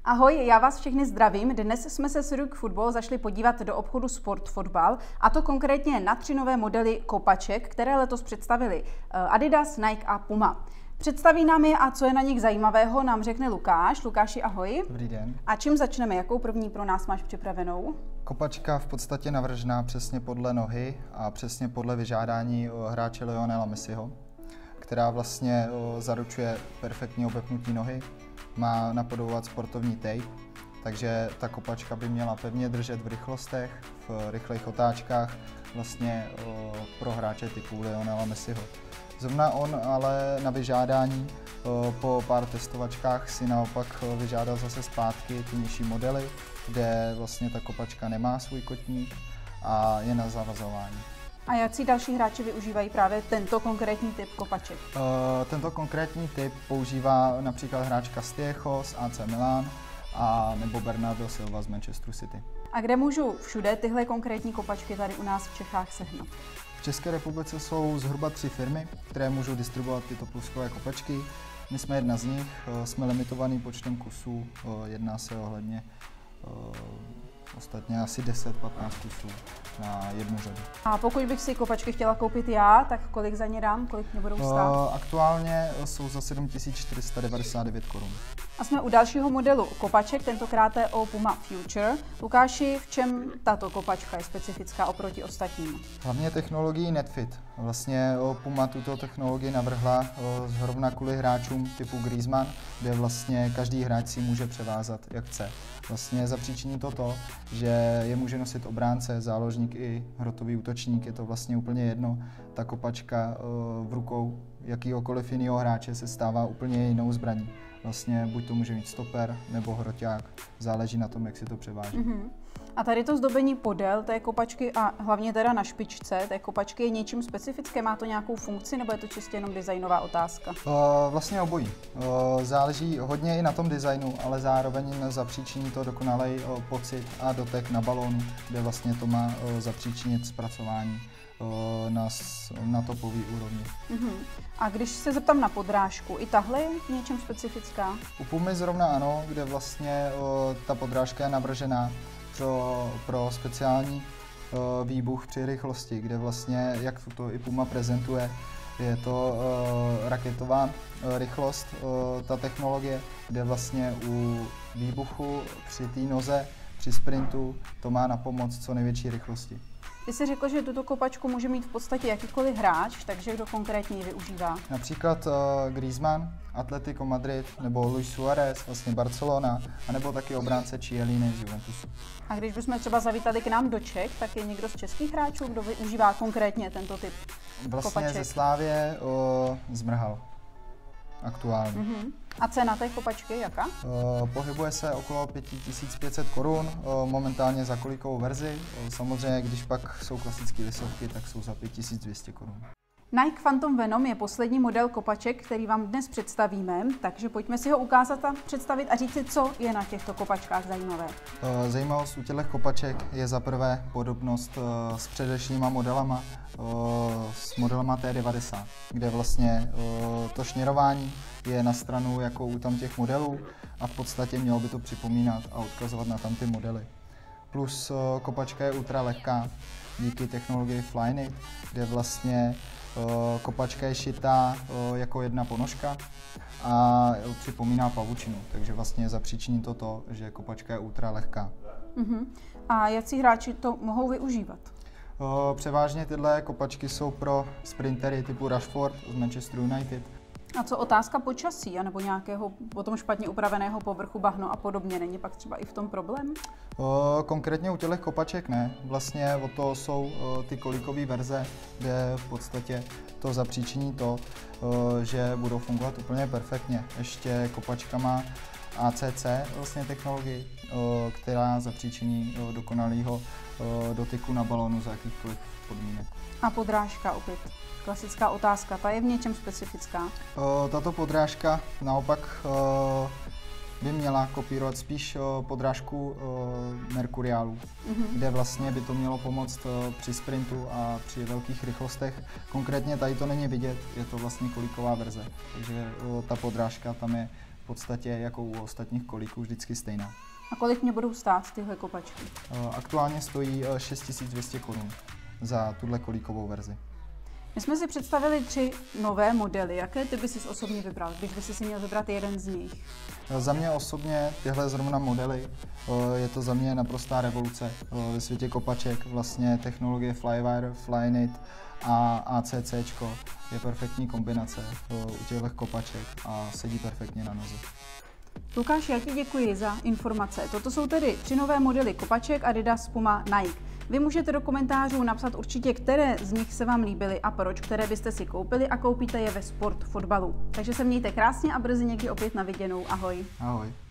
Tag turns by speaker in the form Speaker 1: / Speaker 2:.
Speaker 1: Ahoj, já vás všechny zdravím. Dnes jsme se s Ruk Football zašli podívat do obchodu Sport Fotbal, a to konkrétně na 3 nové modely kopaček, které letos představili Adidas, Nike a Puma. Představí nám je a co je na nich zajímavého, nám řekne Lukáš. Lukáši, ahoj.
Speaker 2: Dobrý den.
Speaker 1: A čím začneme? Jakou první pro nás máš připravenou?
Speaker 2: Kopačka v podstatě navržená přesně podle nohy a přesně podle vyžádání hráče Lionela Messiho, která vlastně zaručuje perfektní obepnutí nohy, má napodobovat sportovní tape, takže ta kopačka by měla pevně držet v rychlostech, v rychlých otáčkách, vlastně pro hráče typu Lionela Messiho. Zrovna on ale na vyžádání po pár testovačkách si naopak vyžádal zase zpátky ty nižší modely, kde vlastně ta kopačka nemá svůj kotník a je na zavazování.
Speaker 1: A jaký další hráči využívají právě tento konkrétní typ kopaček?
Speaker 2: Tento konkrétní typ používá například hráč Castillejo z AC Milan a nebo Bernardo Silva z Manchesteru City.
Speaker 1: A kde můžu všude tyhle konkrétní kopačky tady u nás v Čechách sehnat?
Speaker 2: V České republice jsou zhruba 3 firmy, které můžou distribuovat tyto pluskové kopačky. My jsme jedna z nich, jsme limitovaný počtem kusů, jedná se ohledně ostatně asi 10-15 kusů na jednu řadu.
Speaker 1: A pokud bych si kopačky chtěla koupit já, tak kolik za ně dám, kolik mě budou stát?
Speaker 2: Aktuálně jsou za 7499 korun.
Speaker 1: A jsme u dalšího modelu kopaček, tentokrát je o Puma Future. Lukáši, v čem tato kopačka je specifická oproti ostatním?
Speaker 2: Hlavně technologií NetFit. Vlastně Puma tuto technologii navrhla zrovna kvůli hráčům typu Griezmann, kde vlastně každý hráč si může převázat, jak chce. Vlastně zapříčiní to, že je může nosit obránce, záložník i hrotový útočník, je to vlastně úplně jedno. Ta kopačka v rukou jakýhokoliv jiného hráče se stává úplně jinou zbraní. Vlastně buď to může mít stoper nebo hroťák, záleží na tom, jak si to převáží.
Speaker 1: A tady to zdobení podél té kopačky a hlavně teda na špičce té kopačky je něčím specifické? Má to nějakou funkci nebo je to čistě jenom designová otázka?
Speaker 2: Vlastně obojí. Záleží hodně i na tom designu, ale zároveň zapříčiní to dokonalý pocit a dotek na balónu, kde vlastně to má zapříčinit zpracování na topový úrovni.
Speaker 1: A když se zeptám na podrážku, i tahle je něčem specifická?
Speaker 2: U Pumy zrovna ano, kde vlastně ta podrážka je navržená pro speciální výbuch při rychlosti, kde vlastně, jak to i Puma prezentuje, je to raketová rychlost, ta technologie, kde vlastně u výbuchu při té noze, při sprintu, to má na pomoc co největší rychlosti.
Speaker 1: Ty jsi řekl, že tuto kopačku může mít v podstatě jakýkoliv hráč, takže kdo konkrétně ji využívá?
Speaker 2: Například Griezmann, Atletico Madrid, nebo Luis Suárez, vlastně Barcelona, anebo taky obránce Chiellini z Juventusu.
Speaker 1: A když bychom třeba zavítali k nám do Čech, tak je někdo z českých hráčů, kdo využívá konkrétně tento typ
Speaker 2: vlastně
Speaker 1: kopaček?
Speaker 2: ze Slávie Zmrhal aktuálně.
Speaker 1: A cena té kopačky je jaká?
Speaker 2: Pohybuje se okolo 5500 korun, momentálně za kolikovou verzi. Samozřejmě, když pak jsou klasické lisovky, tak jsou za 5200 korun.
Speaker 1: Nike Phantom Venom je poslední model kopaček, který vám dnes představíme, takže pojďme si ho ukázat a představit a říct si, co je na těchto kopačkách zajímavé.
Speaker 2: Zajímavost u těchto kopaček je za prvé podobnost s předešlýma modelama, s modelama T90, kde vlastně to šněrování je na stranu jako u tam těch modelů a v podstatě mělo by to připomínat a odkazovat na tam ty modely. Plus kopačka je ultra lehká díky technologii Flyknit, kde vlastně kopačka je šitá jako jedna ponožka a připomíná pavučinu, takže vlastně zapříčiní to, že kopačka je ultra lehká.
Speaker 1: A jaký hráči to mohou využívat?
Speaker 2: Převážně tyhle kopačky jsou pro sprintery typu Rashford z Manchesteru United.
Speaker 1: A co otázka počasí, anebo nějakého potom špatně upraveného povrchu, bahno a podobně? Není pak třeba i v tom problém?
Speaker 2: Konkrétně u těchto kopaček ne. Vlastně o to jsou ty kolikové verze, kde v podstatě to zapříčiní to, že budou fungovat úplně perfektně. Ještě kopačka má ACC vlastně technologii, která zapříčiní dokonalého dotyku na balónu za jakýchkoliv podmínek.
Speaker 1: A podrážka opět. Klasická otázka, ta je v něčem specifická?
Speaker 2: Tato podrážka naopak by měla kopírovat spíš podrážku Mercurialu, kde vlastně by to mělo pomoct při sprintu a při velkých rychlostech. Konkrétně tady to není vidět, je to vlastně kolíková verze, takže ta podrážka tam je podstatě jako u ostatních kolíků vždycky stejná.
Speaker 1: A kolik mě budou stát tyhle kopačky?
Speaker 2: Aktuálně stojí 6200 korun za tuhle kolíkovou verzi.
Speaker 1: My jsme si představili 3 nové modely. Jaké ty bys si osobně vybral, když bys si měl vybrat jeden z nich?
Speaker 2: Za mě osobně tyhle zrovna modely, je to za mě naprostá revoluce ve světě kopaček. Vlastně technologie Flywire, Flyknit a ACC je perfektní kombinace u těchto kopaček a sedí perfektně na noze.
Speaker 1: Lukáš, já ti děkuji za informace. Toto jsou tedy 3 nové modely kopaček Adidas, Puma, Nike. Vy můžete do komentářů napsat určitě, které z nich se vám líbily a proč, které byste si koupili a koupíte je ve Sport fotbalu. Takže se mějte krásně a brzy někdy opět na viděnou. Ahoj.
Speaker 2: Ahoj.